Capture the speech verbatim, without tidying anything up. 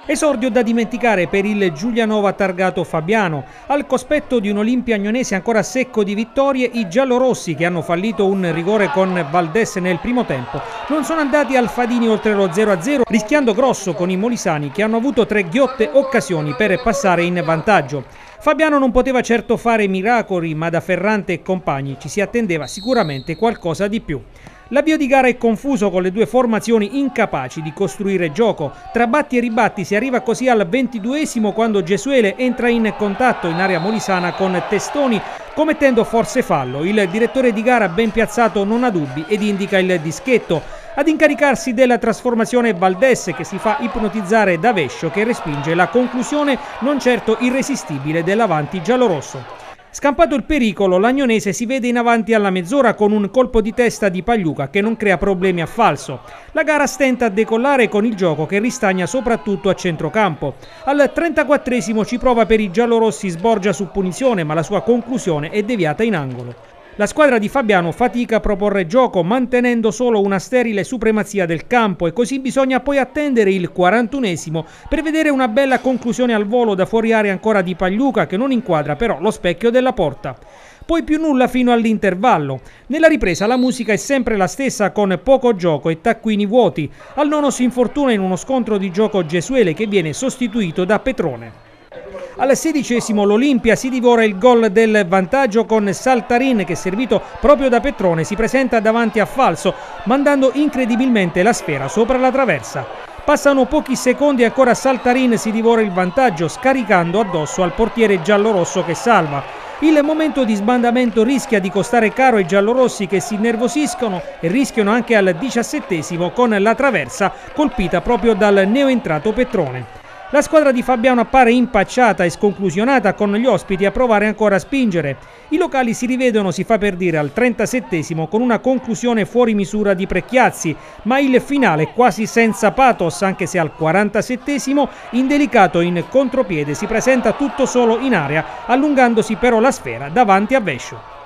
Esordio da dimenticare per il Giulianova targato Fabiano. Al cospetto di un Olimpia agnonese ancora secco di vittorie, i giallorossi, che hanno fallito un rigore con Valdés nel primo tempo, non sono andati al Fadini oltre lo zero a zero, rischiando grosso con i molisani, che hanno avuto tre ghiotte occasioni per passare in vantaggio. Fabiano non poteva certo fare miracoli, ma da Ferrante e compagni ci si attendeva sicuramente qualcosa di più. L'avvio di gara è confuso, con le due formazioni incapaci di costruire gioco. Tra batti e ribatti si arriva così al ventiduesimo, quando Gesuele entra in contatto in area molisana con Testoni, commettendo forse fallo. Il direttore di gara, ben piazzato, non ha dubbi ed indica il dischetto. Ad incaricarsi della trasformazione Valdés, che si fa ipnotizzare da Vescio, che respinge la conclusione non certo irresistibile dell'avanti giallorosso. Scampato il pericolo, l'Agnonese si vede in avanti alla mezz'ora con un colpo di testa di Pagliuca che non crea problemi a falso. La gara stenta a decollare con il gioco che ristagna soprattutto a centrocampo. Al trentaquattresimo ci prova per i giallorossi Sborgia su punizione, ma la sua conclusione è deviata in angolo. La squadra di Fabiano fatica a proporre gioco, mantenendo solo una sterile supremazia del campo, e così bisogna poi attendere il quarantunesimo per vedere una bella conclusione al volo da fuori area ancora di Pagliuca, che non inquadra però lo specchio della porta. Poi più nulla fino all'intervallo. Nella ripresa la musica è sempre la stessa, con poco gioco e taccuini vuoti. Al nono si infortuna in uno scontro di gioco Gesuele, che viene sostituito da Petrone. Al sedicesimo l'Olimpia si divora il gol del vantaggio con Saltarin, che, servito proprio da Petrone, si presenta davanti a falso, mandando incredibilmente la sfera sopra la traversa. Passano pochi secondi e ancora Saltarin si divora il vantaggio, scaricando addosso al portiere giallorosso che salva. Il momento di sbandamento rischia di costare caro ai giallorossi, che si innervosiscono e rischiano anche al diciassettesimo con la traversa colpita proprio dal neoentrato Petrone. La squadra di Fabiano appare impacciata e sconclusionata, con gli ospiti a provare ancora a spingere. I locali si rivedono, si fa per dire, al trentasettesimo con una conclusione fuori misura di Precchiazzi, ma il finale quasi senza pathos, anche se al quarantasettesimo, indelicato in contropiede, si presenta tutto solo in area, allungandosi però la sfera davanti a Vescio.